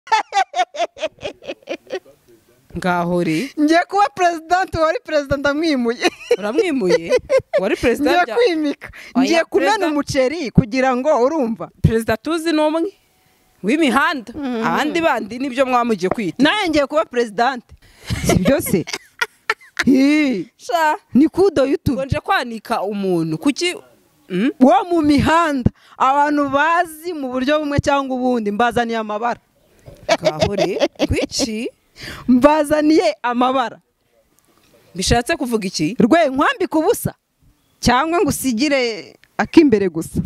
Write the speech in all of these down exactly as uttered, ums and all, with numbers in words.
ngahori ngiye kuba president wari president ndamwimuye uramwimuye wari president ngiye kwimika ngiye kumena umuceri kugira ngo urumva president tuzi n'umwe w'imihanda abandi bandi nibyo mwamugiye kwita naye ngiye kuba president sibyo se sha ni kudo YouTube ngo nje kwanika umuntu kuki wo mu mihanda abantu bazi mu buryo bumwe cyangwa ubundi mbazaniye amabara ngahore kwiki mbazaniye amabara bishatse kuvuga iki rwe nkwambika ubusa cyangwa ngo usigire akimbere gusa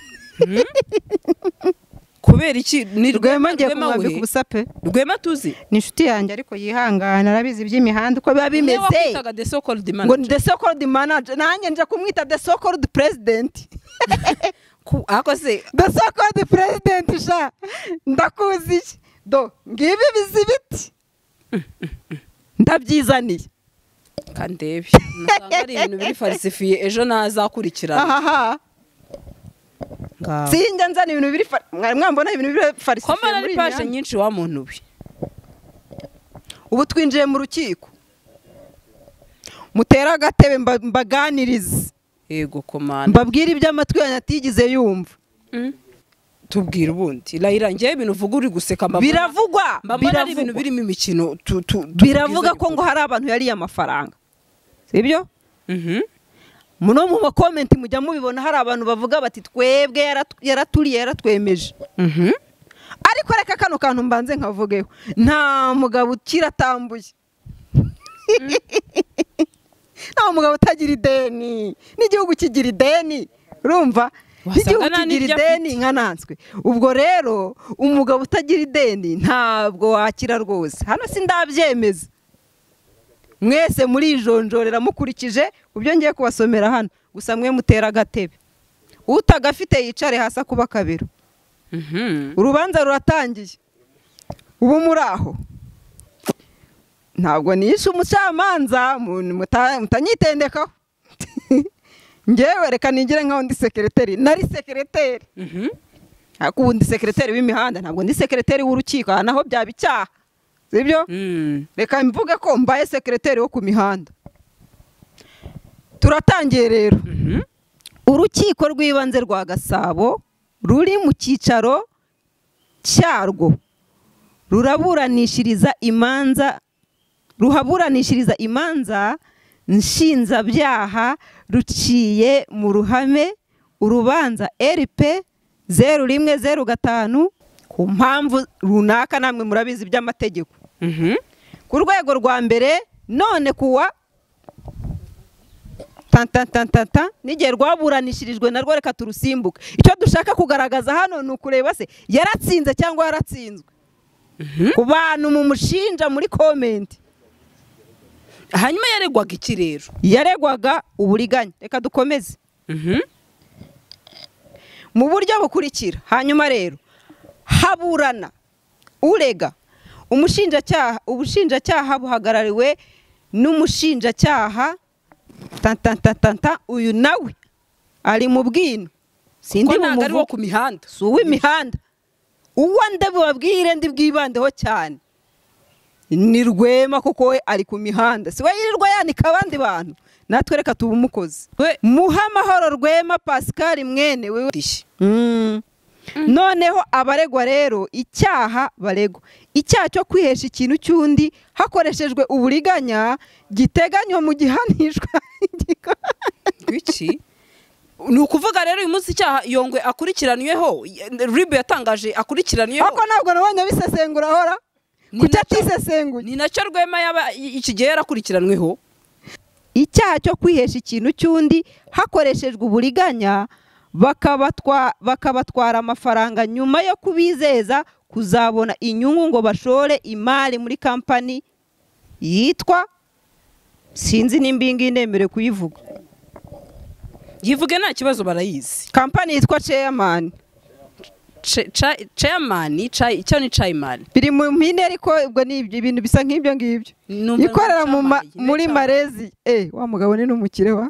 kubera iki ni Rwema ngiye kumwambika ubusa pe Rwema tuzi ni inshuti yanjye ariko yihangana arabizi iby'imihanda uko biba bimeze ngo the so called manager ngo the so called manager nanjye nje kumwita the so called president ako se the so called president sha ndakuzi do ngibi bizibiti ndabyizaniye kandebe nasanga ari ibintu biri falsifiye ejo nazakurikirana aha sinjya nzana ibintu biri mwambona ibintu biri falsifiye komana ari page nyinshi wa muntu bi ubu twinjiye mu rukiko mutera agatebe mbaganirize yego komana mbabwira ibyo amatwi yanyu atigize yumva tubwira ubundi Raila ngiye ibintu uvuga uri guseka mbabona biravugwa mbabona ari ibintu birimo imikino biravuga ko ngo hari abantu yari amafaranga sibyo mhm muno mu comment mujya mubibona hari abantu bavuga bati twebwe yaraturiye yaratwemeje mhm ariko reka kano kantu mbanze nkavugeho nta mugabo ukiratambuye nta mugabo utagira ideni n'igihugu kigira ideni urumva igihugu kigira ideni nkananswe ubwo rero umugabo utagira ideni ntabwo wakira rwose hano si ndabyemeza mwese muri ijonjorera mukurikije ubyo ngiye kubasomera hano gusa mwe mutera agatebe utagafite yicare hasi kuba kabiro urubanza ruratangiye ubu muri aho ntabwo nishe umucamanza mutanyitendekaho ngewe reka nigire nkaho ndi sekreteri nari sekreteri ariko ubu ndi sekreteri w'imihanda ntabwo ndi sekreteri w'urukiko aha naho byaba icyaha sibyo reka mvuge ko mbaye sekreteri wo ku mihanda turatangiye rero urukiko rw'ibanze rwa Gasabo ruri mu cyicaro cyarwo ruraburanishiriza imanza ruhaburanishiriza imanza nshinzabyaha ruciye mu ruhame urubanza R P zeru rimwe zeru gatanu ku mpamvu runaka namwe murabizi by'amategeko ku rwego rwa mbere none kuwa tantantantanta n'igihe rwaburanishirijwe narwo reka turusimbuke icyo dushaka kugaragaza hano ni ukureba se yaratsinze cyangwa yaratsinzwe ku bantu mu mushinja muri komenti hanyuma yaregwaga iki rero yaregwaga uburiganya reka dukomeze mu buryo bukurikira hanyuma rero haburana urega umushinjacyaha ubushinjacyaha buhagarariwe n'umushinjacyaha tantantantanta uyu nawe ari mu bwino sindi mu muvugo ku mihanda si uw'imihanda uwo ndabibabwire ndi bwibandeho cyane ni Rwema kuko we ari ku mihanda si we yirirwa yanika abandi bantu natwe reka tuba umukozi muha amahoro Rwema Pascal mwene we noneho abaregwa rero icyaha baregwa icyaha cyo kwihesha ikintu cy'undi hakoreshejwe uburiganya giteganywa mu gihanishwa iki ni ukuvuga rero uyu munsi icyaha yongwe akurikiranyweho ribu yatangaje akurikiranyweho ariko ntabwo nabonye bisesengura hora kuki atisesenguye ni nacyo Rwema yaba iki gihe yarakurikiranweho icyaha cyo kwihesha ikintu cy'undi hakoreshejwe uburiganya bakabatwara amafaranga nyuma yo kubizeza kuzabona inyungu ngo bashore imari muri kampani yitwa sinzi n'imbingi ndemere kuyivuga yivuge nta kibazo barayizi kampani yitwa Chairman Chairman icyo ni Chairman biri mu mpine ariko ubwo ni ibintu bisa nk'ibyo ngibyo ikorera muri Malezi eh wa mugabo ni n'umukire wa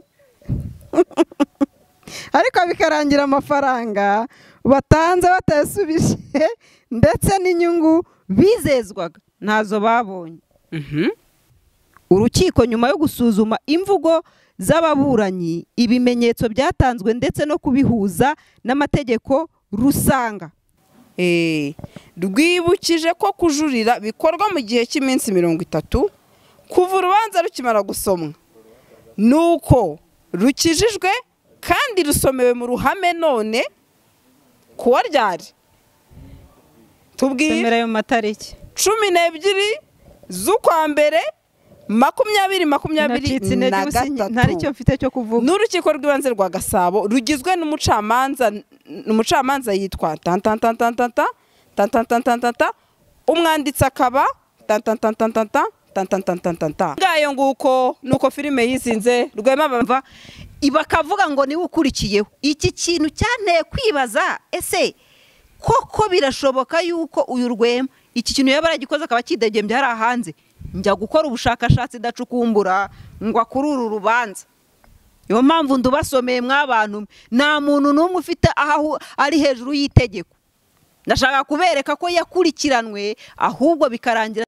ariko bikarangira amafaranga batanze batayasubije ndetse n'inyungu bizezwaga ntazo babonye. Mhm. Urukiko nyuma yo gusuzuma imvugo z'ababuranyi, ibimenyetso byatanzwe ndetse no kubihuza n'amategeko rusanga Eh, rwibukije ko kujurira bikorwa mu gihe cy'iminsi mirongo itatu kuva urubanza rukimara gusomwa, nuko rukijijwe kandi rusomewe mu ruhame none kuwa ryari tubwire semera ayo matariki cumi n'ebyiri z'ukwa mbere makumyabiri makumyabiri na gatatu. ntaricyo mfite cyo kuvuga. n'urukiko rw'ibanze rwa Gasabo rugizwe n'umucamanza umucamanza yitwa tantantantantanta tantantantantanta, umwanditsi akaba tantantantantanta tantantantantanta. ngayo nguko nuko filime yizinze Rwema bava bakavuga ngo niwe ukurikiyeho. Iki kintu cyanteye kwibaza, ese koko birashoboka yuko uyu Rwema iki kintu yaba yaragikoze akaba kidegembye hari hanze, njya gukora ubushakashatsi ndacukumbura ngo kuri uru rubanza. Yo mpamvu ndubasomeye mw'abantu, nta muntu n'umwe ufite aho ari hejuru y'itegeko. Ndashaka kubereka ko yakurikiranwe ahubwo bikarangira.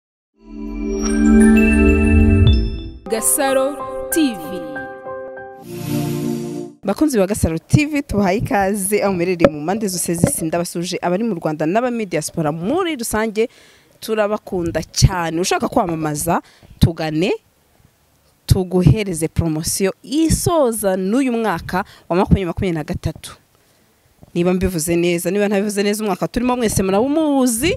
Gasaro T V. Bakunzi ba Gasaro T V tubahaye ikaze aho muherereye mu mpande zose z'isi, ndabasuje abari mu Rwanda n'aba diaspora muri rusange, turabakunda cyane. Ushaka kwamamaza tugane tuguhereze promotion isoza n'uyu mwaka wa makumyabiri makumyabiri na gatatu. Niba mbivuze neza, niba ntabivuze neza, umwaka turimo mwese murawumuzi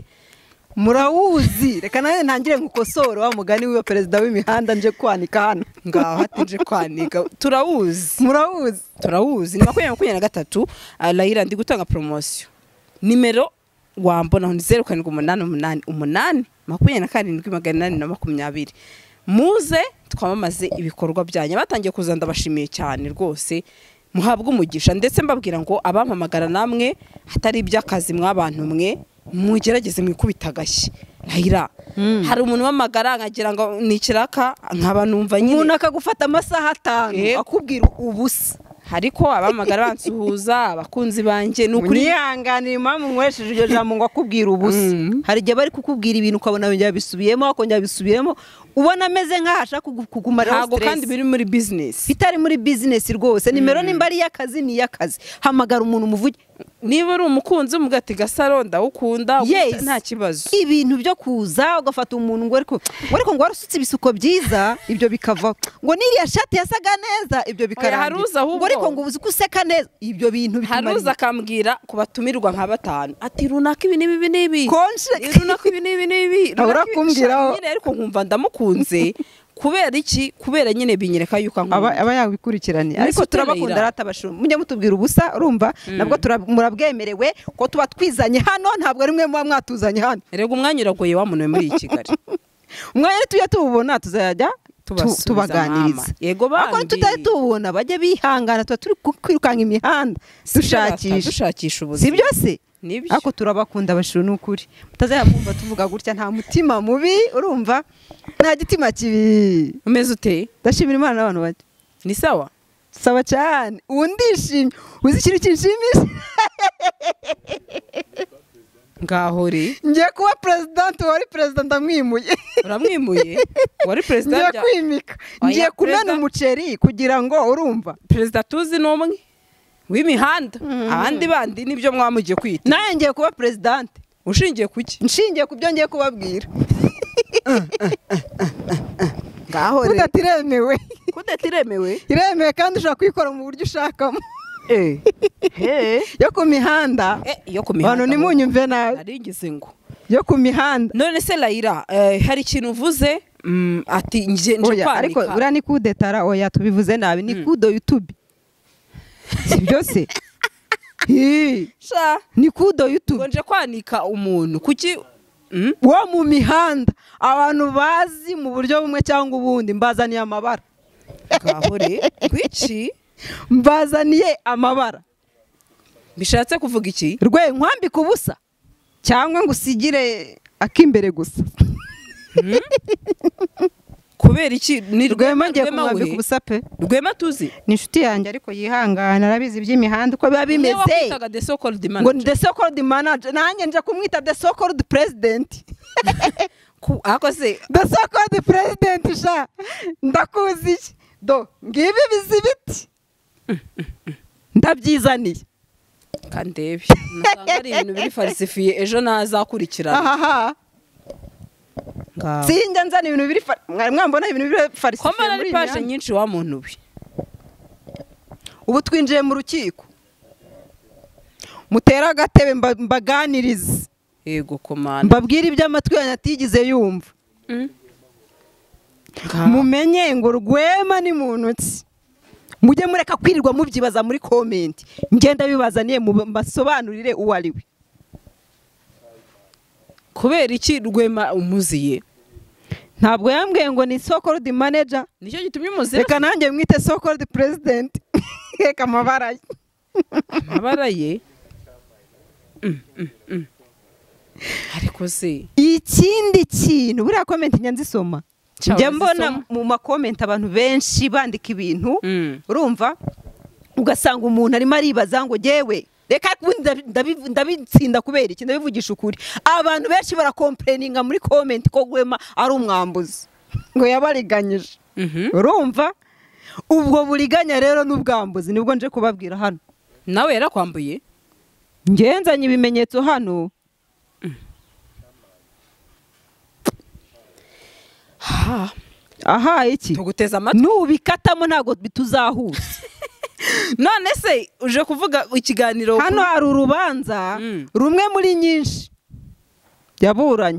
murawuzi. Reka nawe ntangire nkukosoro wa mugani w'iyo perezida w'imihanda nje kwanika hano. Ngaho hatinje kwanika turawuzi murawuzi turawuzi ni makumyabiri makumyabiri na gatatu. Layira ndi gutanga promotion, nimero wambona ni zeru karindwi umunani umunani umunani makumyabiri na karindwi magana inani na makumyabiri. Muze twamamaze ibikorwa byanyu. Batangiye kuza ndabashimiye cyane rwose, muhabwe umugisha. Ndetse mbabwira ngo abampamagara namwe hatari iby'akazi mw'abantu mwe, mugerageze mwikubita agashyi. Layira mm. hari umuntu wamagara nkagira ngo ni kiraka, nkaba numva nyine umuntu akagufata amasaha atanu akubwira ubusa. Hariko abamagara bansuhuza abakunzi banje n'ukuri nihanganira impamvu nkoresheje iryo jambo ngo akubwira ubusa. mm. hari igihe bari kukubwira ibintu ukabona yongera bisubiyemo akongera bisubiyemo, ubona ameze nk'ahashaka kukumarira stress. Kandi biri muri business, bitari muri business rwose. nimero nimba ari y'akazi ni y'akazi, hamagara umuntu umuvuge. niba ari umukunzi umugati Gasaro ndawukunda yes. nta kibazo. Ibintu byo kuza ugafata umuntu ngo ariko ariko ngo warusutse ibisuko byiza, ibyo bikava ngo niriya shati yasaga neza, ibyo bikarangira. ngo ariko ngo ubuzi kuseka neza, ibyo bintu bitumara. Haruza akambwira kubatumirwa nka batanu ati runaka ibi nibi nibi konje runaka ibi nibi nibi urakumbwiraho nyine, ariko nkumva ndamukunze kubera iki? Kubera nyine binyereka yuko aba aba yabikurikiranye. Ariko turabakunda ratabashuru, mujye mutubwira ubusa urumva. mm. nabwo murabwemerewe ko tuba twizanye hano, ntabwo rimwe muba mwatuzanye hano. Erego umwanya uragoye wamunuye muri Kigali. umwanya tuya tubona tuzajya tubaganiriza. Yego bandi ako tutari tubona bajye bihangana, tuba turi kwirukanga imihanda dushakisha dushakisha ubuzima. Si byose nibyo. Ako turabakunda bashuru n'ukuri, mutazayamumva tuvuga gutya. Nta mutima mubi urumva, nta gitima kibi. Umeze ute? Ndashimira Imana n'abantu bajye. Ni sawa sawa cyane. Undishimye uzi ikintu kinshimisha. ngahori ngiye kuba president, wari president ndamwimuye. uramwimuye? Wari president ngiye kwimika, ngiye kumena umuceri kugira ngo urumva president tuzi n'umwe w'imihanda. mm. abandi bandi nibyo mwamugiye kwita. naye ngiye kuba president. Ushingiye kuki? Nshingiye ku byo ngiye kubabwira. ngaho rero kudatiremewe kudatiremewe iremewe kandi ushaka kwikora mu buryo ushakamo. eh he yo ku mihanda. eh yo ku mihanda abantu nimunyumve nabi. arigize ngo yo ku mihanda. none se Layira eh, hari ikintu uvuze mm, ati nje nje kwanika. Ariko ura ni kudetara oya tubivuze nabi ni mm. kudo YouTube. Si byose. Hi sha ni kudo YouTube. nje kwanika umuntu kuki mm? wo mu mihanda abantu bazi mu buryo bumwe cyangwa ubundi, mbazaniye amabara. Gahore kwiki mbazaniye amabara. Bishatse kuvuga iki? Rwe nkwambika ubusa cyangwa ngo usigire akimbere gusa. hmm? Kubera iki? Ni Rwema ngiye kumwambika ubusa pe. Rwema tuzi ni inshuti yanjye ariko yihangana, arabizi iby'imihanda uko biba bimeze. ngo the so called manager nanjye nje kumwita the so called president. ako se ndasoko di president sha ndakuzi do ngibi bizibiti ndabyizaniye kandebe nasanga ari ibintu biri falsifiye ejo nazakurikirana aha sinjya nzana ibintu biri mwambona ibintu biri falsifiye komana ari page nyinshi wa muntu bi ubu twinjiye mu rukiko mutera agatebe mbaganirize yego komana mbabwira ibyo amatwi yanyu atigize yumva mumenye ngo Rwema ni muntu ki mujye mureka kwirirwa mubyibaza muri comment ngenda bibazaniye mu basobanurire uwo ari we kubera iki Rwema umuziye ntabwo yambwiye ngo ni so called manager nicyo gitumye umuzira reka nanjye mwite so called president reka amabara amabara ye ariko se ikindi kintu buriya comment nyanzisoma njya mbona mu ma comment abantu benshi bandika ibintu urumva ugasanga umuntu arimo aribaza ngo jewe reka ndabitsinda kubera iki ndabivugisha ukuri abantu benshi barakomplaininga muri comment ko Rwema ari umwambuzi ngo yabariganyije urumva ubwo buriganya rero n'ubwambuzi nibwo nje kubabwira hano nawe yarakwambuye ngenzanye ibimenyetso hano ha aha iki tuguteza amatwi nubikatamo ntago bituzahuza none se uje kuvuga ikiganiro hano hari urubanza rumwe muri nyinshi yaburanye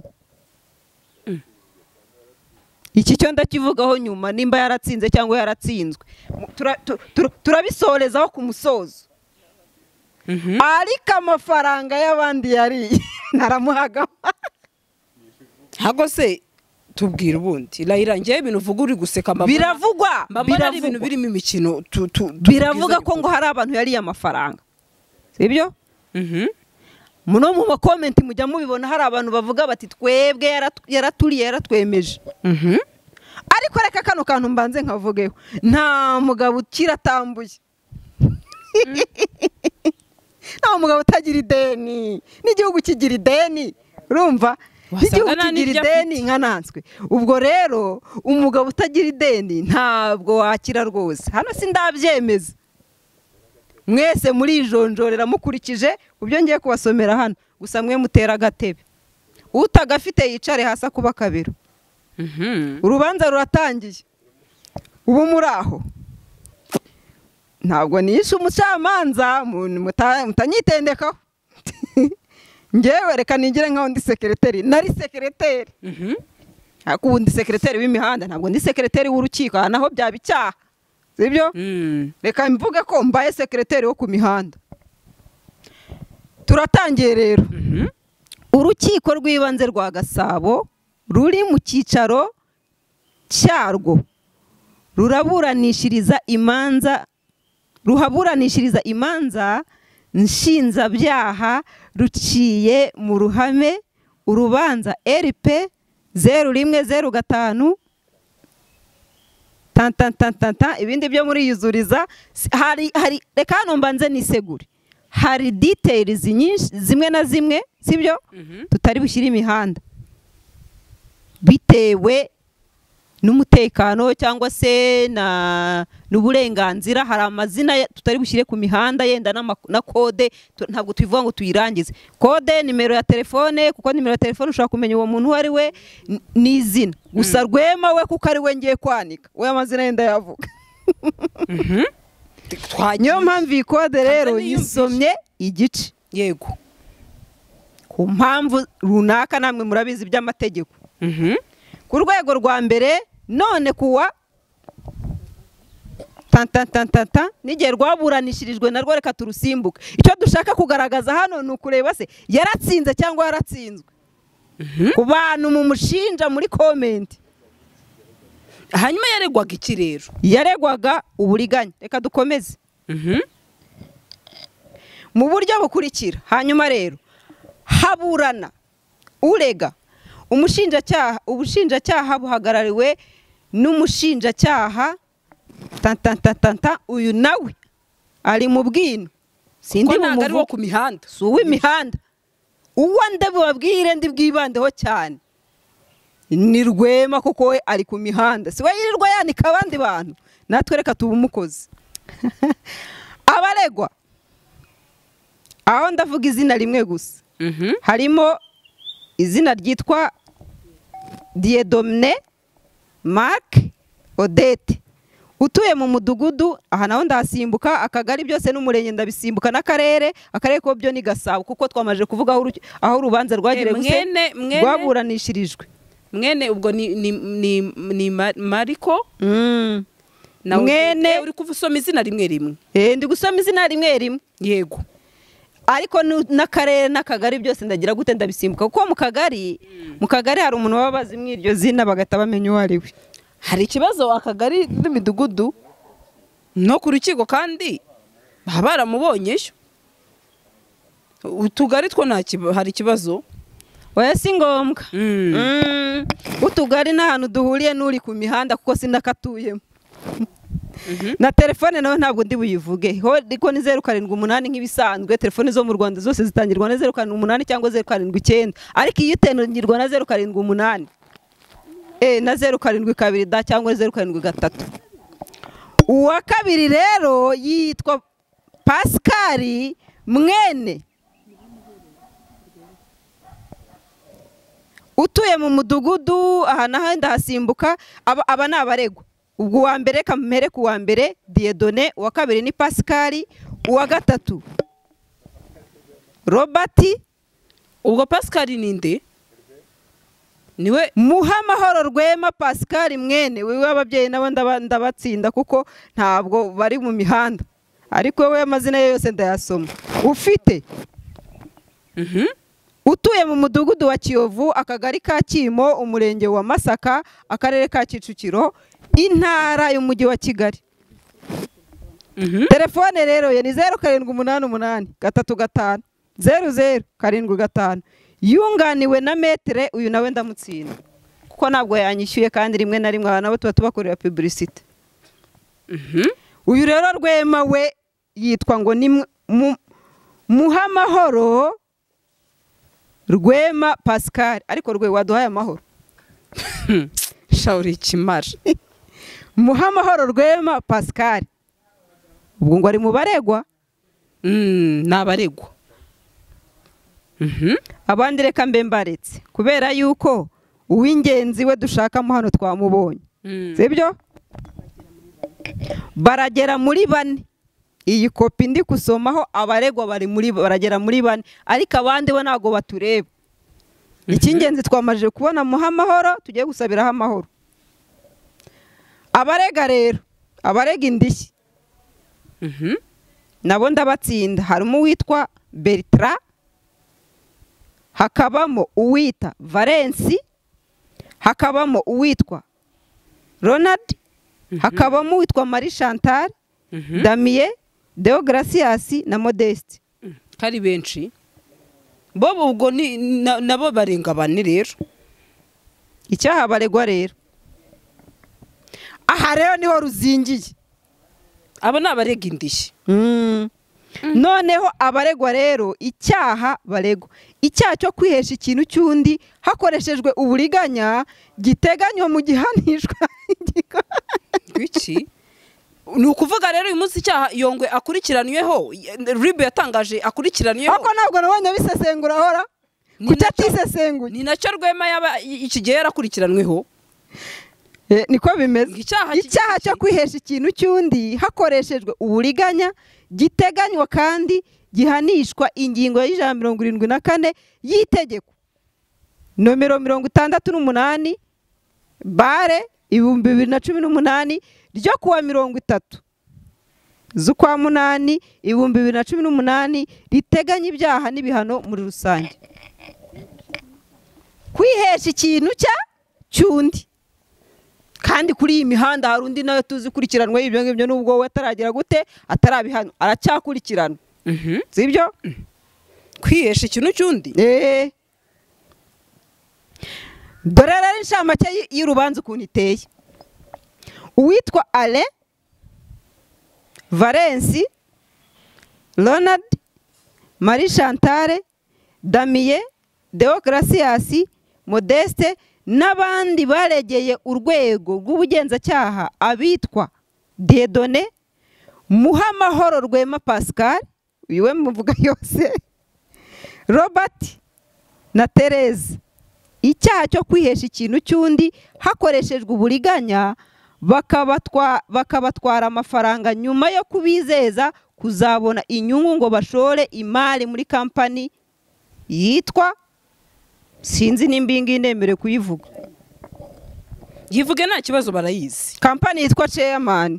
iki cyo ndakivugaho nyuma nimba yaratsinze cyangwa yaratsinzwe turabisorezaho ku musozo ariko amafaranga y'abandi yari naramuhaga hago se tubwira ubundi Laila ngiye ibintu uvuga uri guseka mbabona biravugwa biravugwa ibintu birimo imikino biravuga ko ngo hari abantu yari amafaranga sibyo mhm muno mu comment mujya mubibona hari abantu bavuga bati twebwe yaraturiye yaratwemeje mhm ariko reka kano kantu mbanze nkavugeho nta mugabo ukiratambuye nta mugabo utagira ideni n'igihugu kigira ideni urumva igihugu kigira ideni nkananswe ubwo rero umugabo utagira ideni ntabwo wakira rwose hano si ndabyemeza mwese muri ijonjorera mukurikije ubyo ngiye kubasomera hano gusa mwe mutera agatebe utagafite yicare hasi kuba kabiro urubanza ruratangiye ubu muri aho ntabwo nishe umucamanza mutanyitendekaho ngewe reka nigire nkaho ndi sekreteri nari sekreteri ariko ubu ndi sekreteri w'imihanda ntabwo ndi sekreteri w'urukiko aha naho byaba icyaha sibyo reka mvuge ko mbaye sekreteri wo ku mihanda turatangiye rero urukiko rw'ibanze rwa Gasabo ruri mu cyicaro cyarwo ruraburanishiriza imanza ruhaburanishiriza imanza nshinzabyaha ruciye mu ruhame urubanza R P zeru rimwe zeru gatanu tantantantanta ibindi byo muri yuzuriza hari hari reka hano mbanze nisegure hari details nyinshi zimwe na zimwe sibyo tutari bushyira imihanda bitewe n'umutekano cyangwa se na n'uburenganzira hari amazina tutari bushyire ku mihanda yenda na kode ntabwo tubivuga ngo tuyirangize kode nimero ya telefone kuko nimero ya telefone ushaka kumenya uwo muntu ari we n'izina gusa Rwema we kuko ari we ngiye kwanika we amazina yenda yavuga niyo mpamvu iyi kode rero yisomye igice yego ku mpamvu runaka namwe murabizi by'amategeko ku rwego rwa mbere none kuwa tantantantanta n'igihe rwaburanishirijwe narwo reka turusimbuke icyo dushaka kugaragaza hano ni ukureba se yaratsinze cyangwa yaratsinzwe ku bantu mu mushinja muri komenti hanyuma yaregwaga iki rero yaregwaga uburiganya reka dukomeze mu buryo bukurikira hanyuma rero haburana urega umushinjacyaha ubushinjacyaha buhagarariwe n'umushinjacyaha tantantantanta uyu nawe ari mu bwino sindi mu ku mihanda si uw'imihanda uwo ndabibabwire ndi bwibandeho cyane ni Rwema kuko we ari ku mihanda, si we yirirwa yanika abandi bantu, natwe reka tuba umukozi. Abaregwa aho ndavuga izina rimwe gusa, harimo izina ryitwa Dieudonné Marc Odette, utuye mu mudugudu, aha naho ndasimbuka, akagari byose n'umurenge ndabisimbuka, n'akarere, akarere ko byo ni Gasabo kuko twamaje kuvuga aho urubanza rwagire guse rwaburanishirijwe. Mwene ubwo ni ni ni, ni Mariko mm. na mwene uri kuvusoma izina rimwe rimwe. Eh ndi gusoma izina rimwe rimwe. Yego. Ariko n'akarere n'akagari byose ndagira gute ndabisimbuka kuko mu kagari mm. mu kagari hari umuntu wababaza imwiryo zina bagata bamenya uwo ari we. Hari ikibazo akagari n'imidugudu no ku rukiko kandi baramubonyeyo. Utugari two nta hari ikibazo. Oya si ngombwa. Mm. Mm. Utugari n'ahantu duhuriye n'uri ku mihanda kuko sinakatuyemo. Mm -hmm. Na telefone nawe ntabwo ndi buyivuge. Ho diko ni zeru karindwi umunani nk'ibisanzwe, telefone zo mu Rwanda zose zitangirwa na zeru karindwi umunani cyangwa zeru karindwi icyenda. Ariko iyo itangirwa na zeru karindwi umunani eh na zeru karindwi kabiri da cyangwa zeru karindwi gatatu. Uwa kabiri rero yitwa Pascal Mwene, utuye mu mudugudu, aha naho ndahasimbuka. Aba, aba ni abaregwa. Ubwo wa mbere kamere ku wa mbere Dieudonné, uwa kabiri ni Pascal, uwa gatatu Robert. Ubwo Pascal ninde? Niwe Muhamahoro Rwema Pascal Mwene, wewe ababyeyi nabo ndabatsinda kuko ntabwo bari mu mihanda, ariko we amazina yose ndayasoma. Ufite mhm mm utuye mu mudugudu wa Kiyovu, akagari ka Kimo, umurenge wa Masaka, akarere ka Kicukiro, intara y'umujyi wa Kigali. Mhm mm telefone rero ye ni zeru karindwi umunani umunani gatatu gatanu zeru zeru karindwi gatanu. Yunganiwe na metere, uyu nawe ndamutsinda kuko ntabwo yanyishyuye kandi rimwe na rimwe abantu tuba tubakorera publicity. Mhm mm uyu rero Rwema we yitwa ngo ni Muhamahoro Rwema Pascal, ariko rwe waduhaye amahoro. Shauri kimara. Muhamahoro Rwema Pascal, ubwo ngo ari mu baregwa. Mm nabaregwa. Mhm abandi reka mbe mbaretse kubera yuko uw'ingenzi we dushakamo hano twamubonye. Mm. Sibyo? Baragera muri bane. Iyi kopi ndi kusomaho abaregwa bari muri baragera muri bane, ariko abandi bo nago batureba. Ikingenzi twamaje kubona Muhamahoro, tugiye gusabiraho amahoro. Abarega rero, abarega indishyi. Mhm nabo ndabatsinda. Harimo uwitwa Bertrand, hakabamo uwita Valence, hakabamo uwitwa Ronald, hakabamo uwitwa Marie Chantal, Damien, Deogracias na Modeste. Kari benshi bobo ubwo ni nabo barenga bane rero. Icyaha baregwa rero, aha rero niho ruzingiye. Abo ni abarega indishyi. Mm. Mm. Noneho abaregwa rero icyaha baregwa, icyaha cyo kwihesha ikintu cy'undi hakoreshejwe uburiganya giteganywa mu gihanishwa. Wiki ni ukuvuga rero uyu munsi icyaha Yongwe akurikiranyweho, Rib yatangaje akurikiranyweho. Ako ntabwo nabonye bisesengura hora kuki atisesenguye. Ni nacyo Rwema yaba iki gihe yarakurikiranweho. Eh niko bimeze. Icyaha cyo kwihesha ikintu cy'undi hakoreshejwe uburiganya giteganywa kandi gihanishwa ingingo y'ijana mirongo irindwi na kane y'itegeko nomero mirongo itandatu n'umunani bare ibihumbi bibiri na cumi n'umunani ryo kuwa mirongo itatu z'ukwa munani ibihumbi bibiri na cumi n'umunani riteganya ibyaha n'ibihano muri rusange. Kwihesha ikintu cya cyundi kandi kuri iyi mihanda hari undi nawe tuzi kurikiranwe ibyo ngibyo, nubwo we ataragira gute atarabihano aracyakurikiranwa. Mhm sibyo? Kwihesha ikintu cyundi. Eh dore rero inshamake y'urubanza ukuntu iteye. Uwitwa Alain, Valence, Ronald, Marie Chantal, Damien, Deogracias, Modeste n'abandi baregeye urwego rw'ubugenzacyaha abitwa Dieudonné Muhamahoro Rwema Pascal, uyu we muvuga yose, Robert na Therese, icyaha cyo kwihesha ikintu cy'undi hakoreshejwe uburiganya bakabatwa bakabatwara amafaranga nyuma yo kubizeza kuzabona inyungu ngo bashore imari muri kampani yitwa, sinzi nimbingi ndemere kuyivuga, yivuge nta kibazo barayizi, kampani yitwa Chairman.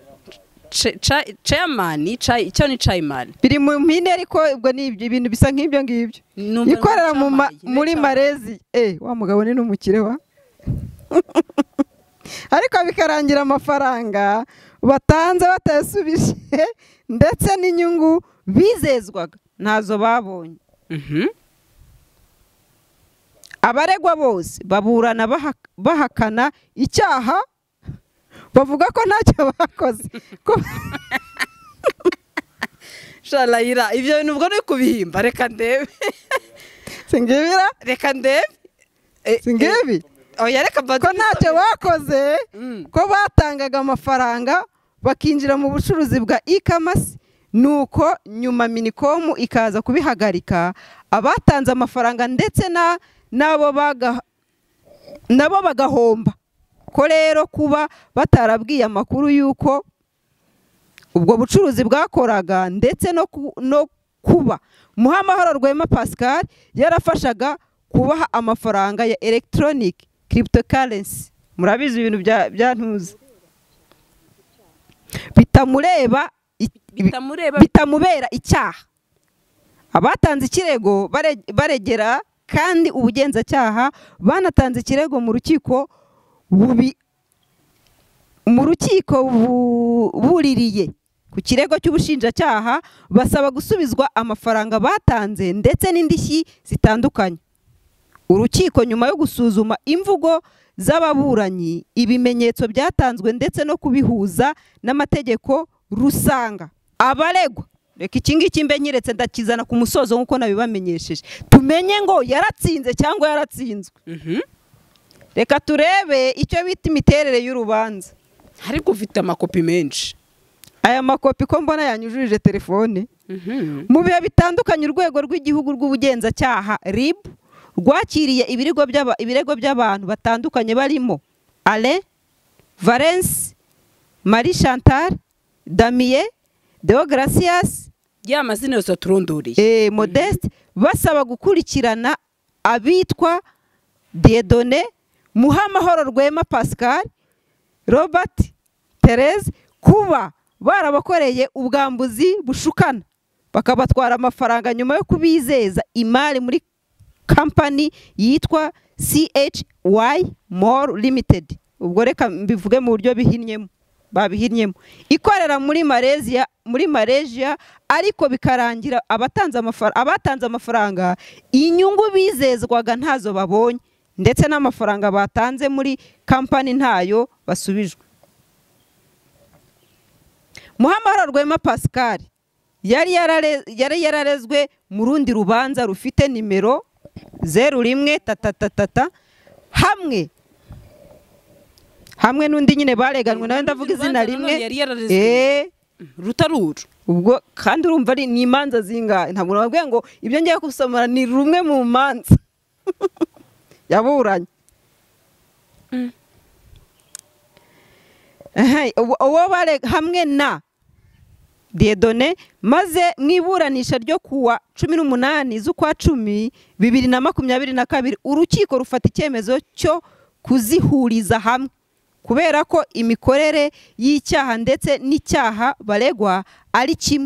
Chairman icyo ni Chairman biri mu mpine, ariko ubwo ni ibintu bisa nk'ibyo ngibyo, ikorera muri Malezi. Eh, wa mugabo ni n'umukire wa ariko bikarangira amafaranga batanze batayasubije ndetse n'inyungu bizezwaga ntazo babonye. Abaregwa bose baburana bahakana icyaha, bavuga ko ntacyo bakoze. Shalayira, ibyo bintu ubwo ni kubihimba, reka ndebe. Singibira, reka ndebe. Singibi. Oya, reka ko ntacyo bakoze, ko batangaga amafaranga bakinjira mu bucuruzi bwa e-commerce, nuko nyuma Minicom ikaza kubihagarika, abatanze amafaranga ndetse na nabo baga nabo bagahomba. Ko rero kuba batarabwiye amakuru yuko ubwo bucuruzi bwakoraga ndetse no no kuba Muhamahoro Rwema Pascal yarafashaga kubaha amafaranga ya electronic cryptocurrency, murabizi ibintu bya byantuza bitamureba bitamureba bitamubera icyaha. Abatanze ikirego baregera kandi ubugenzacyaha banatanze ikirego mu rukiko bubi mu rukiko buririye ku kirego cy'ubushinjacyaha basaba gusubizwa amafaranga batanze ndetse n'indishyi zitandukanye. Urukiko nyuma yo gusuzuma imvugo z'ababuranyi, ibimenyetso byatanzwe ndetse no kubihuza n'amategeko rusanga abaregwa, reka iki ngiki mbe nyiretse ndakizana ku musozo nk'uko nabibamenyesheje, tumenye ngo yaratsinze cyangwa yaratsinzwe. Reka turebe icyo bita imiterere y'urubanza. Ariko ufite amakopi menshi. Aya makopi ko mbona yanyujurije telefone. Mu bihe bitandukanye urwego rw'igihugu rw'ubugenzacyaha R I B rwakiriye ibirego by'aba ibirego by'abantu batandukanye barimo Alain, Valence, Marie Chantal, Damien, Deogracias, ya mazina yose turonduriye. Eh, Modeste, basaba gukurikirana abitwa Dieudonné Muhamahoro Rwema Pascal, Robert, Therese kuba barabakoreye ubwambuzi bushukana bakabatwara amafaranga nyuma yo kubizeza imari muri kampani yitwa C H Y More Limited. Ubwo reka mbivuge mu buryo bihinnyemo babihinnyemo ikorera muri Malaysia muri Malaysia, ariko bikarangira abatanze amafaranga abatanze amafaranga inyungu bizezwaga ntazo babonye ndetse n'amafaranga batanze muri kampani ntayo basubijwe. Muhamahoro Rwema Pascal yari yari yararezwe mu rundi rubanza rufite nimero zeru rimwe tatatatata hamwe hamwe n'undi nyine bareganwe nawe ndavuga izina rimwe eh rutaruru. Ubwo kandi urumva ari ni imanza zingahe, ntabwo nabwiye ngo ibyo ngiye gusomera ni rumwe mu manza yaburanye. Eh uwo bare hamwe na Dieudonné, maze mwiburanisha ryo kuwa cumi n'umunani z'ukwa cumi bibiri na makumyabiri na kabiri urukiko rufata icyemezo cyo kuzihuriza hamwe kubera ko imikorere y'icyaha ndetse n'icyaha baregwa ari kimwe,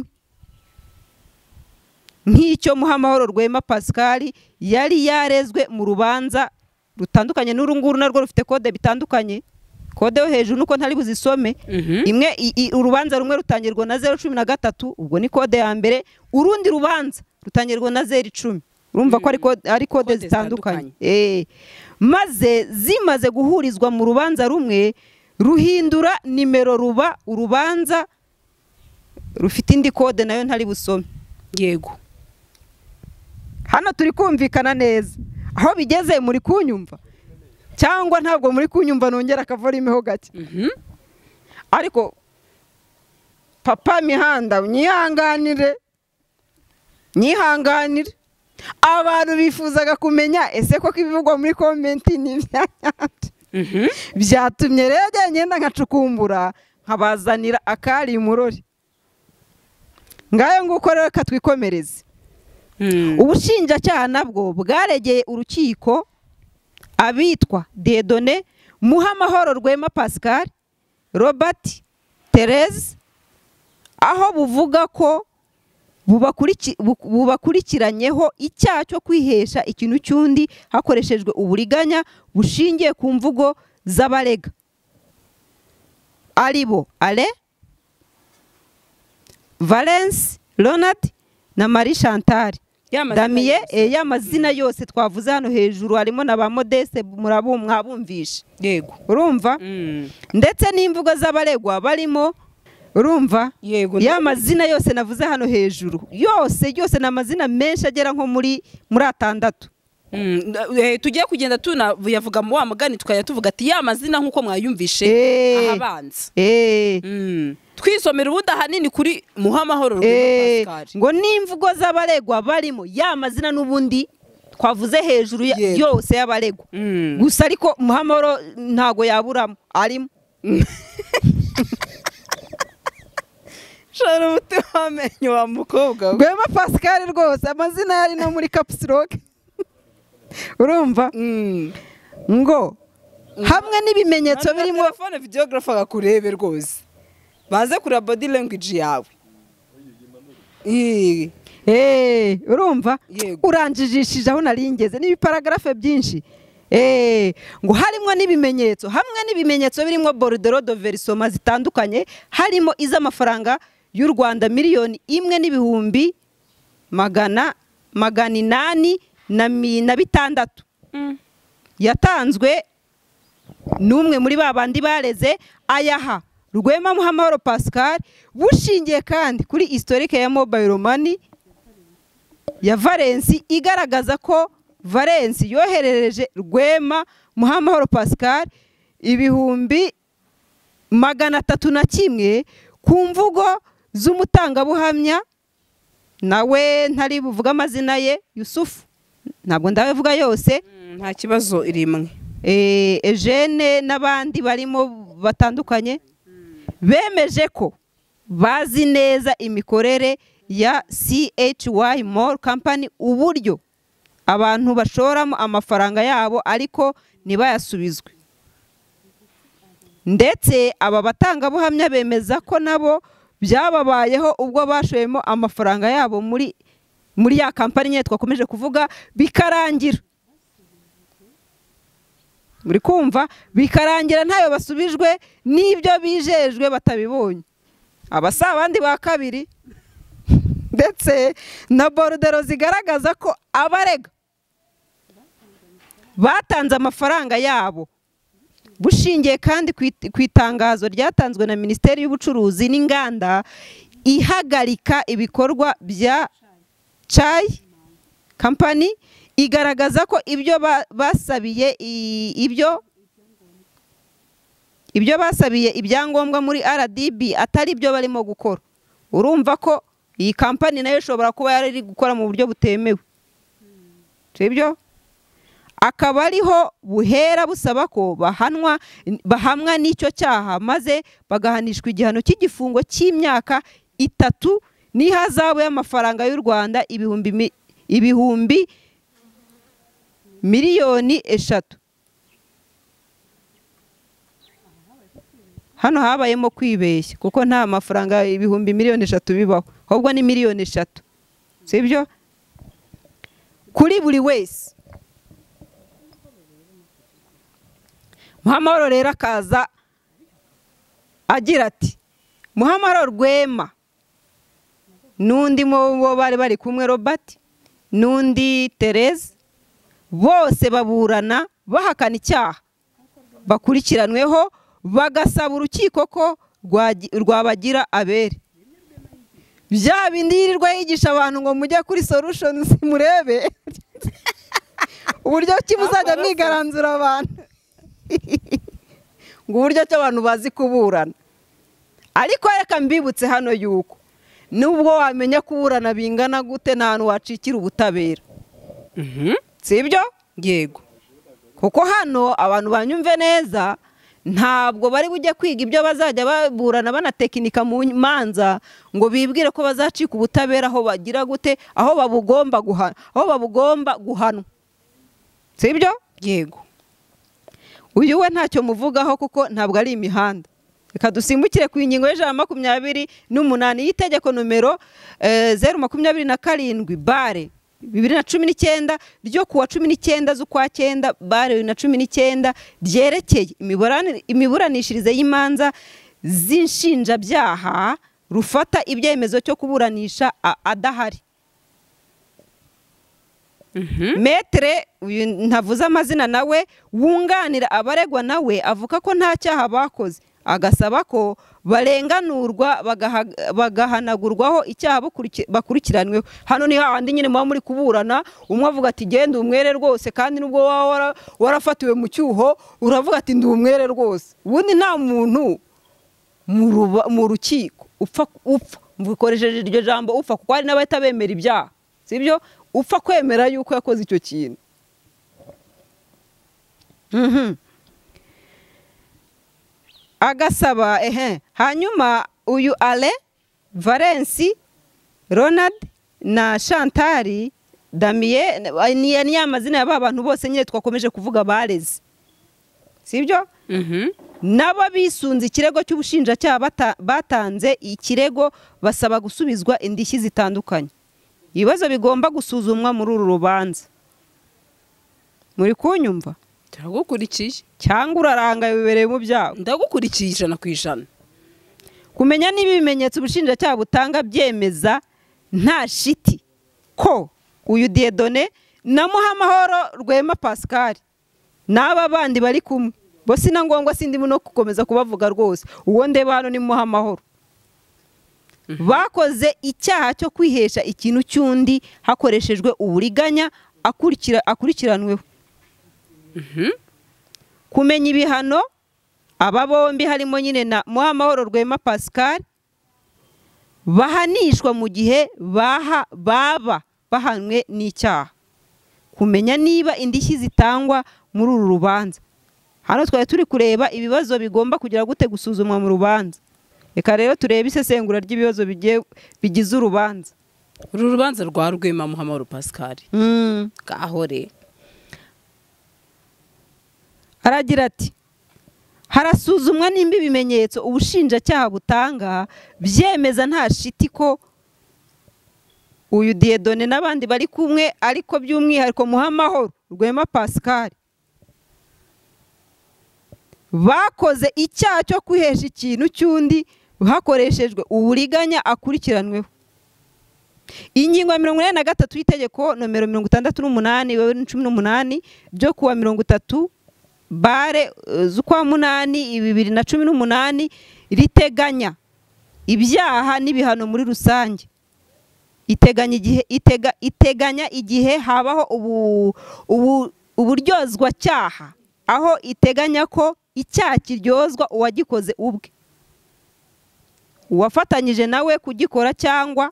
nk'icyo Muhamahoro Rwema Pascal yari yarezwe mu rubanza rutandukanye n'urunguru narwo rufite kode bitandukanye. Kode yo hejuru nuko ntari buzisome. Imwe urubanza rumwe rutangirwa na zero cumi na gatatu, ubwo ni kode ya mbere, urundi rubanza rutangirwa na zero icumi. Urumva ko ari kode ari kode zitandukanye. Eh maze zimaze guhurizwa mu rubanza rumwe ruhindura nimero ruba urubanza rufite indi kode nayo ntari busome. Yego. Hano turi kumvikana neza. Aho bigeze muri kunyumva. cyangwa ntabwo muri kunyumva nongera akavorime ho gake ariko papa Mihanda nyihanganire nyihanganire abantu bifuzaga kumenya ese koko ibivugwa muri komenti ni ibyanyabyo byatumye rero ngenda nkacukumbura nkabazanira akari murori ngayo nguko rero katwikomereze ubushinjacyaha nabwo bwaregeye urukiko abitwa Dieudonné Muhamahoro Rwema Pascal Robert Therese aho buvuga ko bubakurikiranyeho icyaha cyo kwihesha ikintu cy'undi hakoreshejwe uburiganya bushingiye ku mvugo z'abarega aribo Ale Valence Ronald na Marie Chantal Damiye y'amazina yose twavuze hano hejuru harimo na ba Modeste mwabumvisha yego urumva ndetse n'imvugo z'abaregwa barimo urumva yego y'amazina yose navuze hano hejuru yose yose n'amazina menshi agera nko muri muri atandatu tugiye kugenda tunavuga mu wa mugani tukajya tuvuga ati ya mazina nk'uko mwayumvishe ahabanza twisomera ubundi ahanini kuri Muhamahoro Rwema Pascal ngo n'imvugo z'abaregwa barimo ya mazina n'ubundi twavuze hejuru yose y'abaregwa gusa ariko Muhamahoro ntago yaburamo arimo shara umutima wamenye wa mukobwa Rwema Pascal rwose amazina yari no muri caps lock urumva ngo hamwe n'ibimenyetso birimo telefone videographer gakurebe rwose baze kuri body language yawe eh eh urumva uranjijishije aho naringeze n'ibiparagrafe byinshi eh ngo harimo n'ibimenyetso hamwe n'ibimenyetso birimo bordereau de versoma zitandukanye harimo iz'amafaranga y'u Rwanda miliyoni imwe n'ibihumbi magana magana inani na bitandatu yatanzwe n'umwe muri babandi bareze ayaha Rwema Muhamahoro Pascal bushingiye kandi muri historique ya mobile money ya Valence igaragaza ko Valence yoherereje Rwema Muhamahoro Pascal ibihumbi magana atatu na kimwe ku mvugo z'umutangabuhamya nawe ntari buvuga amazina ye Yusufu ntabwo ndavuga yose nta kibazo irimwe eh Eugene n'abandi barimo batandukanye bemeje ko bazi neza imikorere ya C H Y Mall Company uburyo abantu bashoramo amafaranga yabo ariko ntibayasubizwe ndetse aba batangabuhamya bemeza ko nabo byababayeho ubwo bashoyemo amafaranga yabo muri muri ya kampani nyine twakomeje kuvuga bikarangira muri kumva bikarangira ntayo basubijwe n'ibyo bijejwe batabibonye abasa abandi ba kabiri ndetse na bordereau zigaragaza ko abarega batanze amafaranga yabo bushingiye kandi ku itangazo ryatanzwe na Minisiteri y'Ubucuruzi n'Inganda ihagarika ibikorwa bya Chai Company igaragaza ko ibyo basabiye ibyo ibyo basabiye ibyangombwa muri R D B atari byo barimo gukora urumva ko iyi company nayo ishobora kuba yari gukora mu buryo butemewe sibyo akaba ariho buhera busaba ko bahanwa bahamwa n'icyo cyaha maze bagahanishwa igihano cy'igifungo cy'imyaka itatu n'ihazabu y'amafaranga y'u Rwanda ibihumbi ibihumbi miliyoni eshatu hano habayemo kwibeshya kuko nta mafaranga ibihumbi miliyoni eshatu bibaho ahubwo ni miliyoni eshatu sibyo kuri buri wese Muhamahoro rero akaza agira ati Muhamahoro Rwema n'undi mu bari bari kumwe Robert n'undi Therese bose baburana bahakana icyaha bakurikiranweho bagasaba urukiko ko rwabagira abere bya bindi yirirwa yigisha abantu ngo mujye kuri solutions murebe uburyo kimuzajya mwigaranzura abantu ngo uburyo cy'abantu bazi kuburana. Ariko reka mbibutse hano yuko nubwo wamenya kuburana bingana gute nta hantu wacikira ubutabera. Sibyo? Yego. Kuko hano abantu banyumve neza ntabwo bari bujye kwiga ibyo bazajya baburana banatekinika mu manza ngo bibwire ko bazacika ubutabera aho bagira gute aho babugomba guhana aho babugomba guhanwa. Sibyo? Yego. Uyu we ntacyo muvugaho kuko ntabwo ari imihanda. Reka dusimbukire ku ingingo y'ijana makumyabiri n'umunani y'itegeko nomero zeru makumyabiri na karindwi bare bibiri na cumi n'icyenda ryo kuwa cumi n'icyenda z'ukwa cyenda bare bibiri na cumi n'icyenda ryerekeye imiburanishirize y'imanza z'inshinjabyaha rufata ibyemezo cyo kuburanisha adahari. Metre uyu ntavuze amazina nawe wunganira abaregwa nawe avuga ko nta cyaha bakoze agasaba ko barenganurwa bagahanagurwaho icyaha bakurikiranweho. Hano ni hahandi nyine muba muri kuburana umwe avuga ati genda umwere rwose kandi nubwo waba warafatiwe mu cyuho uravuga ati ndi umwere rwose. Ubundi nta muntu mu rukiko upfa upfa mvukoresheje iryo jambo upfa kuko hari n'abahita bemera ibyaha. Sibyo? Upfa kwemera yuko yakoze icyo kintu. Mhm. Agasaba ehe hanyuma uyu Ale Valence Ronald na Chantal Damien ni ni amazina y'aba bantu bose nyine twakomeje kuvuga bareze. Sibyo? Mhm. Nabo bisunze ikirego cy'ubushinjacyaha batanze ikirego basaba gusubizwa indishyi zitandukanye. Ibibazo bigomba gusuzumwa muri uru rubanza. Muri kunyumva? Ndagukurikiye. Cyangwa uraranga bibereye mu byago? Ndagukurikiye ijana ku ijana. Kumenya niba ibimenyetso ubushinjacyaha butanga byemeza nta shiti ko uyu Dieudonné na Muhamahoro Rwema Pascal n'aba bandi bari kumwe bo sina ngombwa sindi no gukomeza kubavuga rwose. Uwo ndeba hano ni Muhamahoro. Bakoze icyaha cyo kwihesha ikintu cy'undi hakoreshejwe uburiganya akurikira akurikiranweho. Kumenya ibihano aba bombi harimo nyine na Muhamahoro Rwema Pascal bahanishwa mu gihe baha baba bahanwe n'icyaha. Kumenya niba indishyi zitangwa muri uru rubanza. Hano twari turi kureba ibibazo bigomba kugira gute gusuzumwa mu rubanza. Reka rero turebe isesengura ry'ibibazo bigiye bigize urubanza. Uru rubanza rwa Rwema Muhamahoro Pascal. Mm. Gahore. Aragira ati harasuzumwa nimba ibimenyetso ubushinjacyaha butanga byemeza nta shiti ko uyu Dieudonné n'abandi bari kumwe ariko by'umwihariko Muhamahoro Rwema Pascal bakoze icyaha cyo kwihesha ikintu cy'undi hakoreshejwe uburiganya akurikiranweho. Ingingo ya mirongo ine na gatatu y'itegeko nomero mirongo itandatu n'umunani bibiri na cumi n'umunani byo kuwa mirongo itatu bare z'ukwa munani bibiri na cumi n'umunani riteganya ibyaha n'ibihano muri rusange. Iteganya igihe itega iteganya igihe habaho ubu ubu uburyozwa cyaha aho iteganya ko icyaha kiryozwa uwagikoze ubwe, uwafatanyije nawe kugikora cyangwa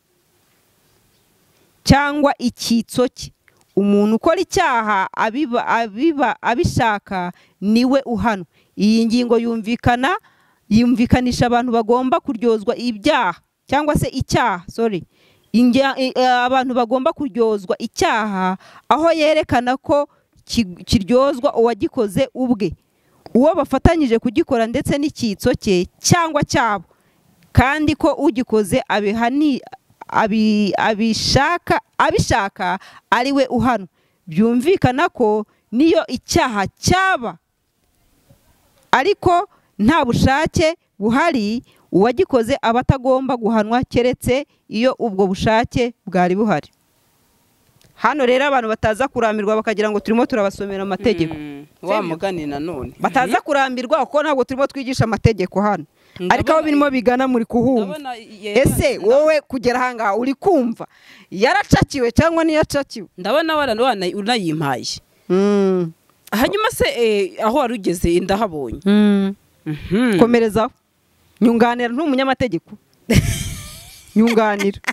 cyangwa icyitso cye. Umuntu ukora icyaha abiba abiba abishaka niwe uhanwa. Iyi ngingo yumvikana yumvikanisha abantu bagomba kuryozwa ibyaha cyangwa se icyaha sorry abantu bagomba kuryozwa icyaha aho yerekana ko kiryozwa uwagikoze ubwe, uwo bafatanyije kugikora ndetse n'icyitso cye cyangwa cyabo, kandi ko ugikoze abihani abishaka abishaka ari we uhanwa. Byumvikana ko niyo icyaha cyaba ariko nta bushake buhari uwagikoze aba atagomba guhanwa keretse iyo ubwo bushake bwari buhari. Hano rero abantu bataza kurambirwa bakagira ngo turimo turabasomera amategeko. Mm, wa mugani nanone. Bataza kurambirwa kuko ntabwo turimo twigisha amategeko hano. Ariko aho birimo bigana muri kuhumva. Ese wowe kugera hanga uri kumva yaracakiwe cyangwa niyacakiwe? Ndabona wana unayimpaye. Mm. hanyuma se aho wari ugeze ndahabonye. Komerezaho nyunganira ntumunyamategeko nyunganira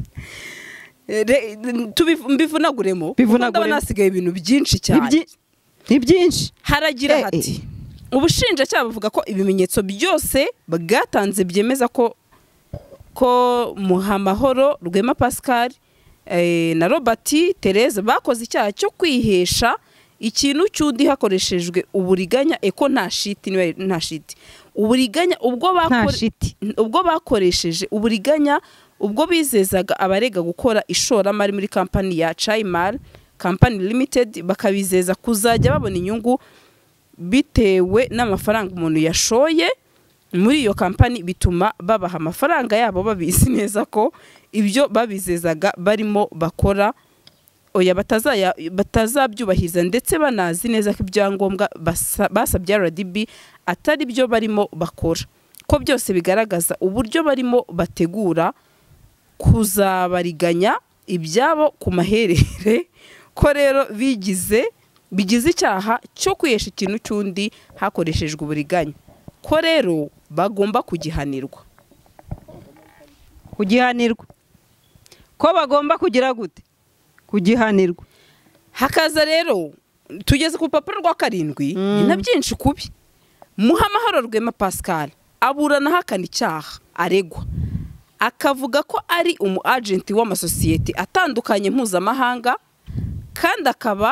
mbivunaguremo ndabona nasigaye ibintu byinshi cyane ni byinshi. Haragira hati ubushinjacyaha buvuga ko ibimenyetso byose bwatanze byemeza ko ko Muhamahoro Rwema Pascal na Robert Therese bakoze icyaha cyo kwihesha ikintu cy'undi hakoreshejwe uburiganya eko nta shiti niwe nta shiti uburiganya ubwo bakore ubwo bakoresheje uburiganya ubwo bizezaga abarega gukora ishoramari muri company ya Chaimal Company Limited bakabizeza kuzajya babona inyungu bitewe n'amafaranga umuntu yashoye muri iyo company, bituma babaha amafaranga yabo babizi neza ko ibyo babizezaga barimo bakora oya batazaya batazabyubahiriza ndetse banazi neza ko ibyangombwa basabye R D B atari byo barimo bakora, ko byose bigaragaza uburyo barimo bategura kuzabariganya ibyabo ku maherere, ko rero bigize bigize icyaha cyo kwihesha ikintu cy'undi hakoreshejwe uburiganya, ko rero bagomba kugihanirwa kugihanirwa ko bagomba kugira gute kugihanirwa. Hakaza rero tugeze ku papuro rwa karindwi ni na byinshi kubi. Muhamahoro Rwema Pascal aburana hakana icyaha aregwa, akavuga ko ari umu agent w'amasosiyete atandukanye mpuzamahanga kandi akaba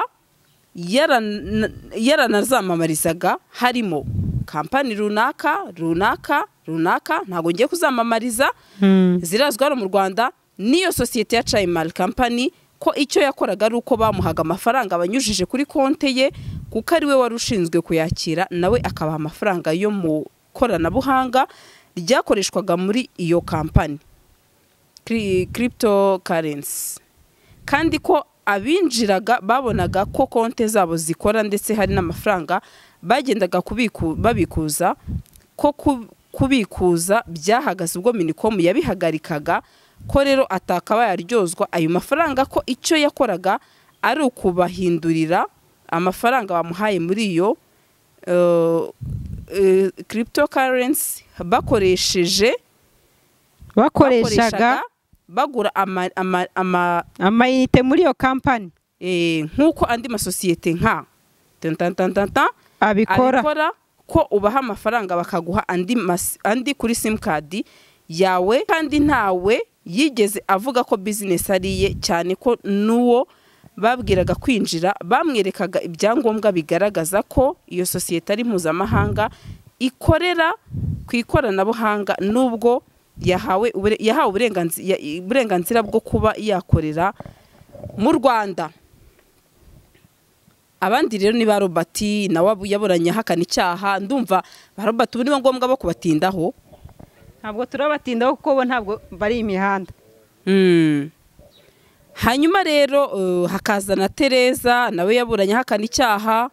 yaranazamamarizaga harimo kampani runaka runaka runaka ntago ngiye kuzamamariza zirazwa mu Rwanda niyo sosiyete ya Chaimal Company, ko icyo yakoraga ari uko bamuhaga amafaranga banyujije kuri konte ye kuko ari we wari ushinzwe kuyakira, nawe akabaha amafaranga yo mu koranabuhanga ryakoreshwaga muri iyo kampani cryptocurrency, kandi ko abinjiraga babonaga ko konte zabo zikora ndetse hari n'amafaranga bagendaga kubiku babikuza, ko kubikuza byahagaze ubwo Minicom yabihagarikaga, ko rero atakaba yaryozwa ayo mafaranga, ko icyo yakoraga ari ukubahindurira amafaranga bamuhaye muri iyo uh, uh, cryptocurrency bakoresheje bakoreshaga bagura ama ama ama amayite muri iyo company eh nkuko andi masosiyete nka tantantantanta abikora, abikora ko ubaha amafaranga bakaguha andi andi kuri sim card yawe, kandi ntawe yigeze avuga ko business ariye, cyane ko nuwo babwiraga kwinjira bamwerekaga ibyangombwa bigaragaza ko iyo sosiyete ari mpuzamahanga ikorera ku ikoranabuhanga, nubwo yahawe yahawe uburenganzira uburenganzira bwo kuba yakorera mu Rwanda. Abandi rero ni ba Robert nawe yaburanye hakana icyaha, ndumva ba Robert ubu nibo ngombwa bo kubatindaho, ntabwo turabatindaho kuko bo ntabwo bari imihanda. Mm. Hanyuma rero uh, hakaza na Teresa nawe yaburanye hakana icyaha.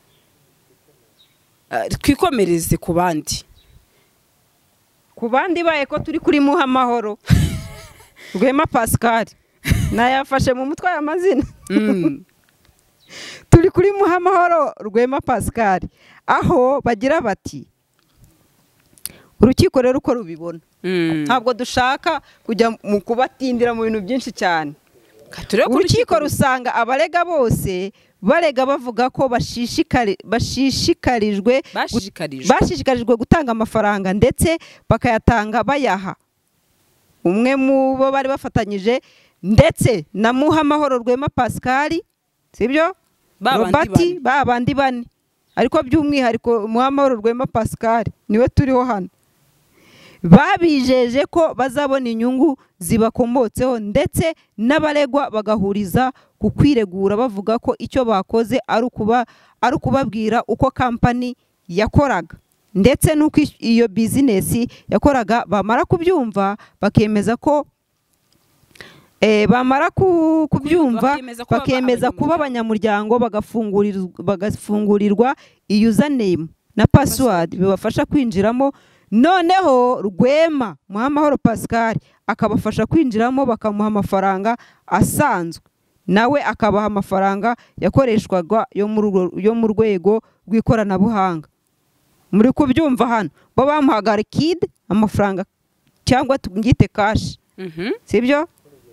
Uh, twikomereze ku bandi ku bandi baye ko turi kuri Muhamahoro Rwema Pascal nayafashe mu mutwe y'amazina. Mm. Turi kuri Muhamahoro Rwema Pascal aho bagira bati urukiko rero uko rubibona ntabwo dushaka kujya mu kubatindira mu bintu byinshi cyane. Urukiko rusanga abarega bose barega bavuga ko bashishikari bashishikarijwe bashishikarijwe gutanga amafaranga ndetse bakayatanga bayaha umwe mu bo bari bafatanyije ndetse na Muhamahoro Rwema Pascal, sibyo Robert babandi bane, ariko by'umwihariko Muhamahoro Rwema Pascal niwe turiho hano, babijeje ko bazabona inyungu zibakomotseho ndetse n'abaregwa bagahuriza ku kwiregura bavuga ko icyo bakoze ari ukuba ari ukubabwira uko company yakoraga ndetse nuko iyo business yakoraga, bamara kubyumva bakemeza ko eh bamara kubyumva bakemeza kuba abanyamuryango bagafungurirwa bagafungurirwa username na password bibafasha kwinjiramo, noneho Rwema Muhamahoro Pascal akabafasha kwinjiramo bakamuha amafaranga asanzwe nawe akabaha amafaranga yakoreshwaga yo mu rwego rw'ikoranabuhanga. Muri kubyumva hano bo bamuhaga liquide amafaranga cyangwa tugite cash. Sibyo?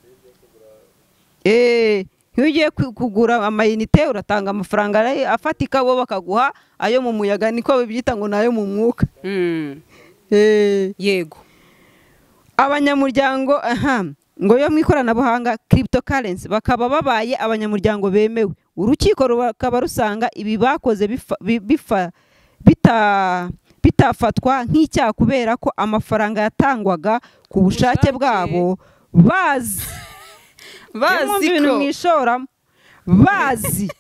Eh, iyo ugiye kugura amayinite uratanga amafaranga afatika, bo bakaguha ayo mu muyaga, niko bibyita ngo nayo mu mwuka. Eh, yego. Abanyamuryango aha ngo yo mu ikoranabuhanga cryptocurrency bakaba babaye abanyamuryango bemewe. Urukiko rukaba rusanga ibi bakoze bifa bita bitafatwa nk'icyaha kubera ko amafaranga yatangwaga ku bushake bwabo, bazi bazi ko mwishoramo, bazi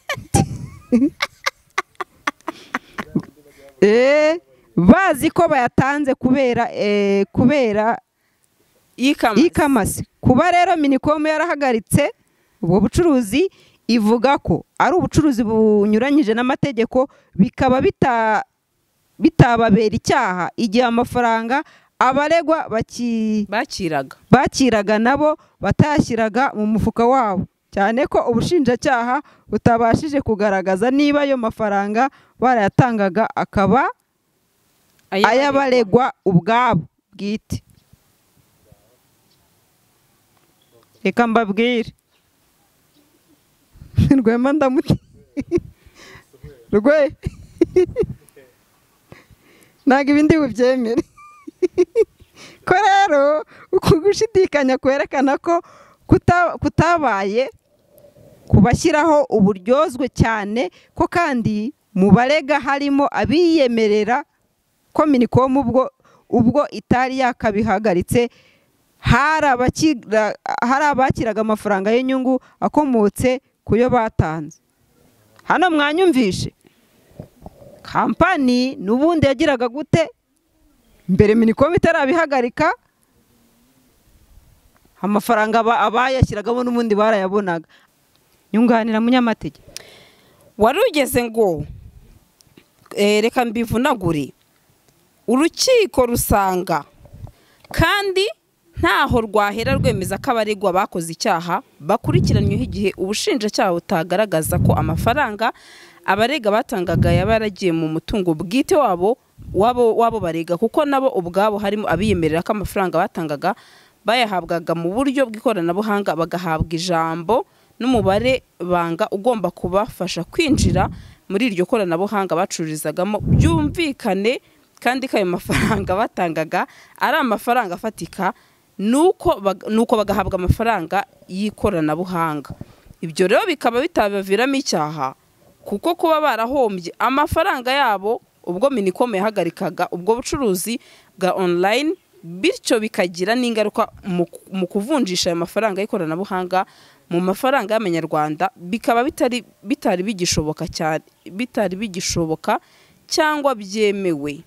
eh bazi ko bayatanze kubera eh kubera ikamasi. Kuba rero Minicom yarahagaritse ubwo bucuruzi, ivuga ko ari ubucuruzi bunyuranyije n'amategeko, bikaba bita bitababera icyaha igihe amafaranga abaregwa baki bakiraga bakiraga nabo batashyiraga mu mufuka wabo, cyane ko ubushinjacyaha butabashije kugaragaza niba ayo mafaranga barayatangaga akaba ayabaregwa ubwabo bwite. Reka mbabwire Rwema ndamuti rwe ntabwo ibindi bubyemere ko rero ukugushidikanya kwerekana ko kutabaye kubashyiraho uburyozwe cyane ko kandi mu barega harimo abiyemerera ko Minicom ubwo ubwo itari yakabihagaritse hari abakiraga amafaranga y'inyungu akomotse kuyo batanze. Hano mwanyumvishe kampani n'ubundi yagiraga gute mbere Minicom itarabihagarika, amafaranga abayashyiragamo n'ubundi barayabonaga. Nyunganira munyamategeko. Wari ugeze ngo reka mbivunagure, urukiko rusanga kandi ntaho rwahera rwemeza ko abaregwa bakoze icyaha bakurikiranyweho igihe ubushinjacyaha butagaragaza ko amafaranga abarega batangaga yabaragiye mu mutungo bwite wabo wabo wabo barega, kuko nabo ubwabo harimo abiyemerera ko amafaranga batangaga bayahabwaga mu buryo bw'ikoranabuhanga, bagahabwa ijambo n'umubare banga ugomba kubafasha kwinjira muri iryo koranabuhanga bacururizagamo, byumvikane kandi ko ayo mafaranga batangaga ari amafaranga afatika, nuko nuko bagahabwa amafaranga y'ikoranabuhanga. Ibyo rero bikaba bitabaviramo icyaha, kuko kuba barahombye amafaranga yabo ubwo Minicom yahagarikaga ubwo bucuruzi bwa online, bityo bikagira n'ingaruka mu kuvunjisha ayo mafaranga y'ikoranabuhanga mu mafaranga y'amanyarwanda, bikaba bitari bitari bigishoboka cyane bitari bigishoboka cyangwa byemewe.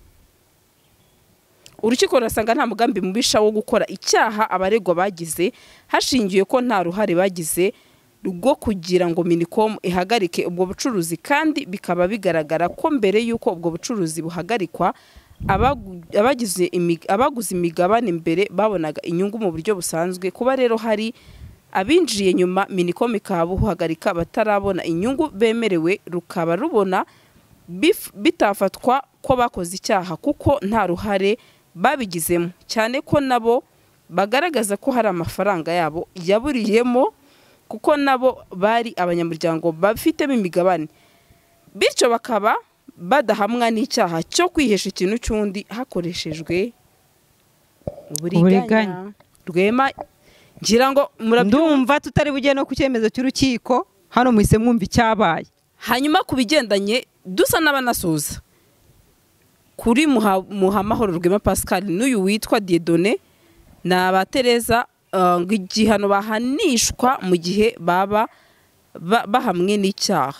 Urukiko rusanga nta mugambi mubisha wo gukora icyaha abaregwa bagize, hashingiye ko nta ruhare bagize rwo kugira ngo Minicom ihagarike ubwo bucuruzi, kandi bikaba bigaragara ko mbere y'uko ubwo bucuruzi buhagarikwa abagize abaguze imigabane mbere babonaga inyungu mu buryo busanzwe. Kuba rero hari abinjiye nyuma Minicom ikabuhagarika batarabona inyungu bemerewe, rukaba rubona bitafatwa ko bakoze icyaha kuko nta ruhare babigizemo, cyane ko nabo bagaragaza ko hari amafaranga yabo yaburiyemo, kuko nabo bari abanyamuryango bafitemo imigabane, bityo bakaba badahamwa n'icyaha cyo kwihesha ikintu cy'undi hakoreshejwe uburiganya. Rwema ngira ngo ndumva tutari bugiye no ku cyemezo cy'urukiko, hano muhise mwumva icyabaye. Hanyuma ku bigendanye dusa n'abanasoza kuri Muhamahoro Rwema Pascal n'uyu witwa Dieudonné na ba Tereza, ngo igihano bahanishwa mu gihe baba bahamwe n'icyaha.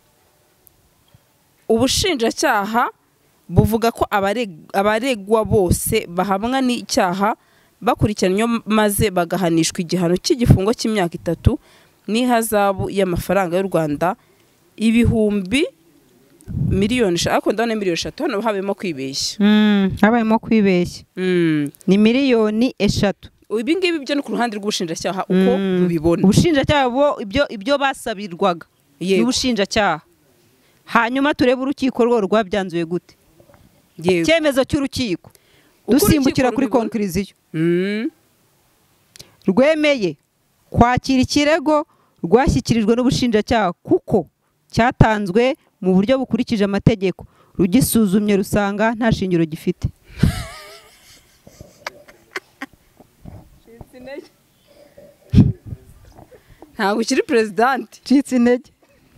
Ubushinjacyaha buvuga ko abaregwa bose bahamwa n'icyaha bakurikiranywe maze bagahanishwa igihano cy'igifungo cy'imyaka itatu n'ihazabu y'amafaranga y'u Rwanda ibihumbi miliyoni ariko ndabona miliyoni eshatu. Hano habemo kwibeshya mm habayemo kwibeshya mm ni miliyoni eshatu ibi ngibi byo no ku ruhande rw'ubushinjacyaha uko rubibona. Ubushinjacyaha bo ibyo ibyo basabirwaga n'ubushinjacyaha, hanyuma turebe urukiko rwo rwabyanzuye gute. Icyemezo cy'urukiko dusimbukira kuri conclusion. Rwemeye kwakira ikirego rwashyikirijwe n'ubushinjacyaha kuko cyatanzwe mu buryo bukurikije amategeko, rugisuzumye rusanga nta shingiro gifite. Ntabwo ukiri president. Citse intege.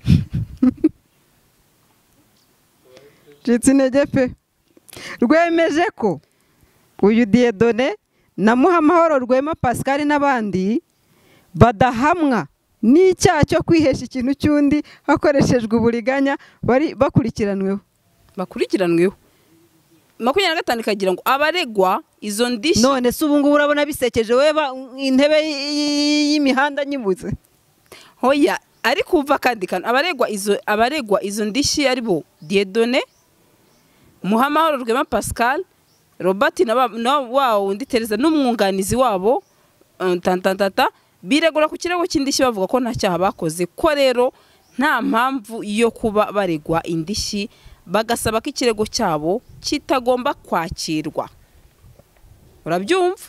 Citse intege pe. Rwemeje ko uyu Dieudonné na Muhamahoro Rwema Pascal n'abandi badahamwa n'icyaha cyo kwihesha ikintu cy'undi hakoreshejwe uburiganya bari bakurikiranweho. Bakurikiranweho. makumyabiri na gatanu ikagira ngo abaregwa izo ndishyi. None se ubu ngubu urabona bisekeje weba intebe y'imihanda nyibuze. Hoya ari kuva kandi kan abaregwa izo abaregwa izo ndishyi ari bo Dieudonné, Muhamahoro Rwema Pascal, Robert na na wao undi Teresa n'umwunganizi wabo tantantata biregura ku kirego cy'indishyi bavuga ko nta cyaha bakoze, ko rero nta mpamvu yo kuba baregwa indishyi, bagasaba ko ikirego cyabo kitagomba kwakirwa. Urabyumva?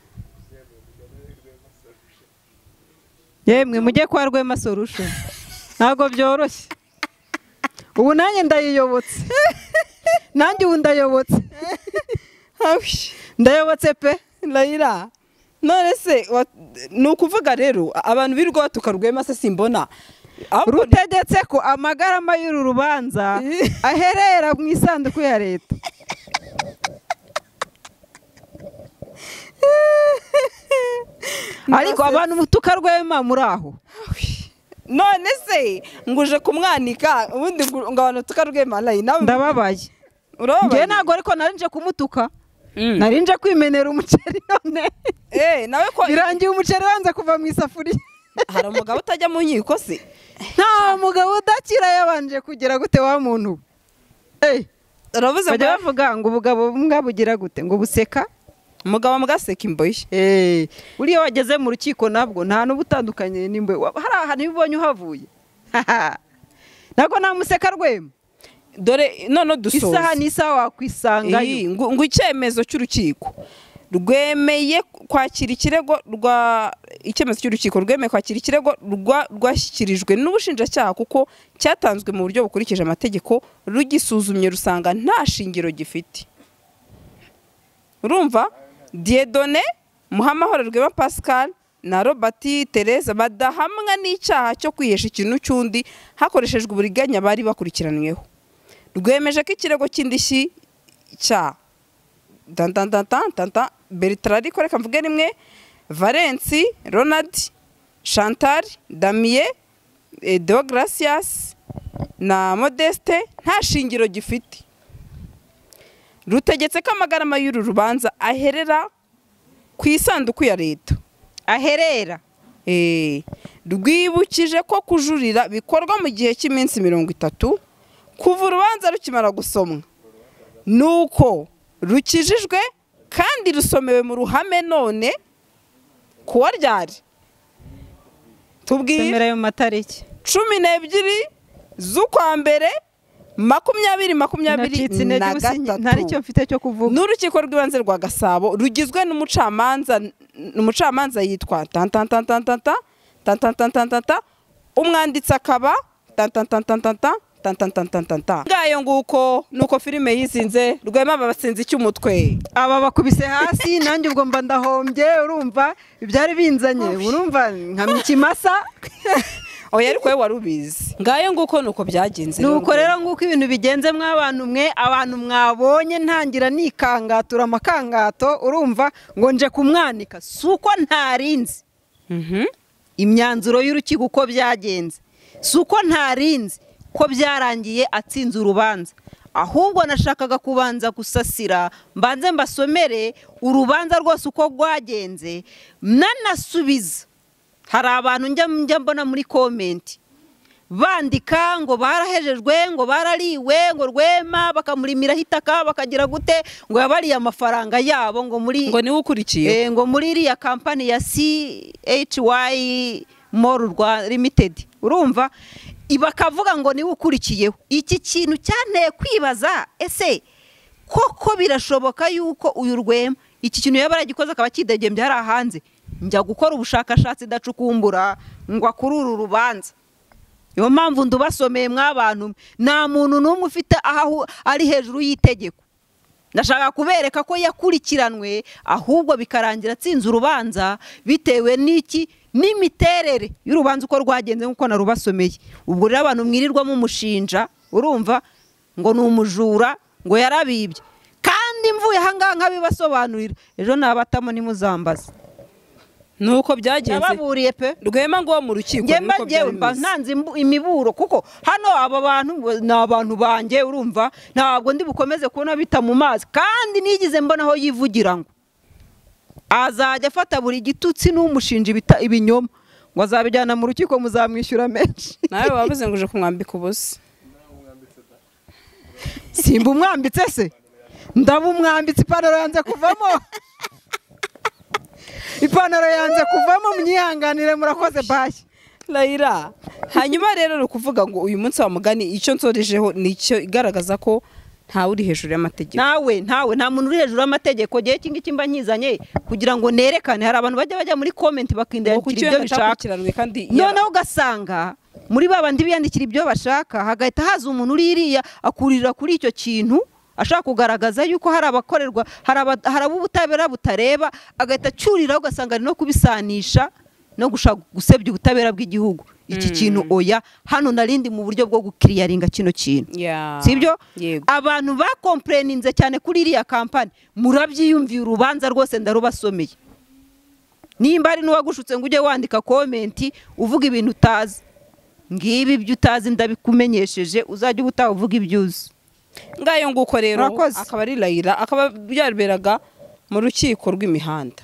Yemwe mujye kwa Rwema Solution. Ntago byoroshye. Ubu nanjye ndayiyobotse. Nanjye ubu ndayobotse. Ndayobotse pe Laila. None se ni ukuvuga rero abantu birirwa batuka Rwema se simbona rutegetse ko amagarama y'uru rubanza aherera mu isanduku ya leta. Ariko abantu mutuka Rwema muri aho. None se nguje kumwanika ubundi ngo abantu tuka Rwema Laila ndababaye. Nge nago ariko narinje kumutuka. Narinje kwimenera umuceri none. Eh nawe ko birangiye umuceri wanze kuva mu isafuriya. Hari umugabo utajya mu nkiko se? Nta mugabo udakira yabanje kugira gute wa muntu. Eh uravuze ngo bavuga ngo ubugabo mbwa bugira gute ngo buseka umugabo mugaseka imboye. Eh uriyo wageze mu rukiko nabwo nta n'ubutandukanye n'imboye. Hari ahantu ibonye uhavuye. Nako namuseka Rwema. Dore none dusoza isaha n'isaha wakwisanga ngo icyemezo cy'urukiko rwemeye kwakira ikirego rwa icyemezo cy'urukiko rwemeye kwakira ikirego rwashyikirijwe n'ubushinjacyaha kuko cyatanzwe mu buryo bukurikije amategeko, rugisuzumye rusanga nta shingiro gifite. Urumva? Dieudonné, Muhamahoro Rwema Pascal na Robert Teresa badahamwa n'icyaha cyo kwihesha ikintu cy'undi hakoreshejwe uburiganya bari bakurikiranweho. Rwemeje ko ikirego cy'indishyi cya tantantantanta Bertrand koreka mvuge rimwe, Valence, Ronald, Chantal, Damien, Deogracias na Modeste nta shingiro gifite. Rutegetse ko amagarama y'uru rubanza aherera ku isanduku ya leta. Aherera eh rwibukije ko kujurira bikorwa mu gihe cy'iminsi mirongo itatu kuva urubanza rukimara gusomwa, nuko rukijijwe kandi rusomewe mu ruhame none kuwa ryari tubwire ayo matariki cumi n'ebyiri z'ukwa mbere makumyabiri makumyabiri na gatatu. Ntari cyo mfite cyo kuvuga. N'urukiko rw'ibanze rwa Gasabo rugizwe n'umucamanza n'umucamanza yitwa tantantantanta tantantantanta umwanditsi akaba tantantantanta tantantantanta. Ngayo nguko nuko filime yizinze Rwema babasinze cy'umutwe. Aba bakubise hasi nanjye ubwo mba ndahombye urumva ibyari binzanye urumva nka mikimasa. Oya ariko wewe warubizi. Ngayo nguko nuko byagenze. Nuko rero nguko ibintu bigenze mw'abantu mwe abantu mwabonye ntangira nikangatura amakangato urumva ngo nje kumwanika suko ntarinzi. Mhm. Imyanzuro y'urukiko uko byagenze. Suko ntarinzi ko byarangiye atsinze urubanza. Ahubwo nashakaga kubanza gusasira mbanze mbasomere urubanza rwose uko rwagenze nanasubiza. Hari abantu njya njya mbona muri comment bandika ngo barahejejwe ngo barariwe ngo Rwema bakamurimiraho itaka bakagira gute ngo yabariye amafaranga yabo ngo muri ngo niwe ukurikiye eh, ngo muri iriya kampani ya C H Y Mall Limited urumva ibakavuga ngo niwe ukurikiyeho. Iki kintu cyanteye kwibaza ese koko birashoboka yuko uyu Rwema iki kintu yaba yaragikoze akaba kidegembye hari hanze njya gukora ubushakashatsi dacukumbura ngo kuri uru rubanza. Yo mpamvu ndubasomeye mw'abantu nta muntu n'umwe ufite aho ari hejuru y'itegeko. Ndashaka kubereka ko yakurikiranwe ahubwo bikarangira atsinze urubanza bitewe n'iki n'imiterere y'urubanza uko rwagenze nkuko narubasomeye. Ubwo rero abantu mwirirwamo umushinja urumva ngo ni umujura ngo yarabibye kandi mvuye aha ngaha nkabibasobanurira ejo nabatamo nimuzambaza nuko byagenze yababuriye pe Rwema ngo mu rukiko nuko byari ntanze imiburo kuko hano aba bantu ni abantu banjye urumva ntabwo ndi bukomeze kubona bita mu mazi kandi nigize mbona aho yivugira ngo azajya afata buri gitutsi n'umushinja bita ibinyoma ngo azabijyana mu rukiko muzamwishyura menshi. Nawe wabuze ngo uje kumwambika ubusa simba umwambitse se ndaba umwambitse ipantaro yanze kuvamo ipantaro yanze kuvamo munyihanganire murakoze bashya Laira. Hanyuma rero no kuvuga ngo uyu munsi wa mugani icyo nsorejeho nicyo igaragaza ko ntawe uri hejuru y'amategeko. Nawe ntawe nta muntu uri hejuru y'amategeko gihe kingi kimba nkizanye kugira ngo nerekane hari abantu bajya bajya muri comment bakindayandikira ibyo bishaka noneho ugasanga muri babandi biyandikira ibyo bashaka hagahita haza umuntu uri iriya akurira kuri icyo kintu ashaka kugaragaza yuko hari abakorerwa hari ubutabera butareba agahita cyurira ugasanga ari no kubisanisha no gushaka gusebya ubutabera bw'igihugu. Iki kintu oya hano narindi mu buryo bwo gukiriyaringa kino kintu sibyo abantu bakomplayininze cyane kuri iriya kampani murabyiyumviye urubanza rwose ndarubasomeye nimba ari n'uwagushutse ngo ujye wandika comment uvuga ibintu utazi ngibi ibyo utazi ndabikumenyesheje uzajya ubutaha uvuga ibyuzi ngayo nguko rero akaba ari Laira akaba byarberaga mu rukiko rw'imihanda.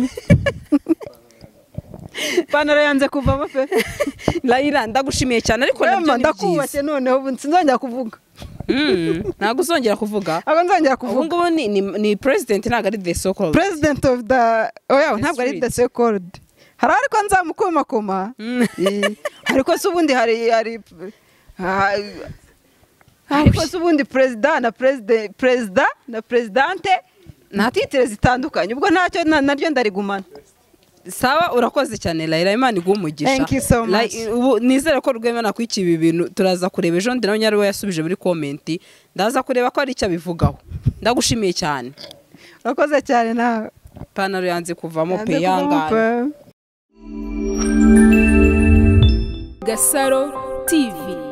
Panaro yanze kuvamo pe Laira ndagushimiye cyane ariko ndakubashye noneho sinzongera kuvuga ntago uzongera kuvuga abo nzongera kuvuga ngo ni ni president ntago ari the so called president of the oya ntabwo ari the so called hari ariko nzamukoma koma ariko se ubundi hari hari ariko se ubundi president na president president na presidente nta titre zitandukanye ubwo ntacyo naryo ndarigumana. Sawa urakoze cyane Laira Imana igumugisha. Thank you so much. Nizere ko Rwema nakwiki ibi bintu turaza kureba ejo ndi nawe nyarwe yasubije muri comment ndaza kureba ko ari icyo bivugaho. Ndagushimiye cyane. Urakoze cyane nawe. Panaro yanze kuvamo pe yangana. Gasaro T V.